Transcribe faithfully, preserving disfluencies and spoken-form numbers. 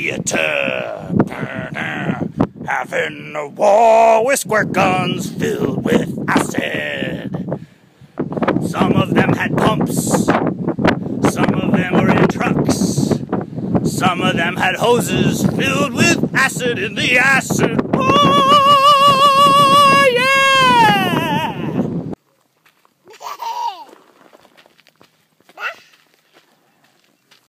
theater, having a war with squirt guns filled with acid. Some of them had pumps, some of them were in trucks, some of them had hoses filled with acid in the acid.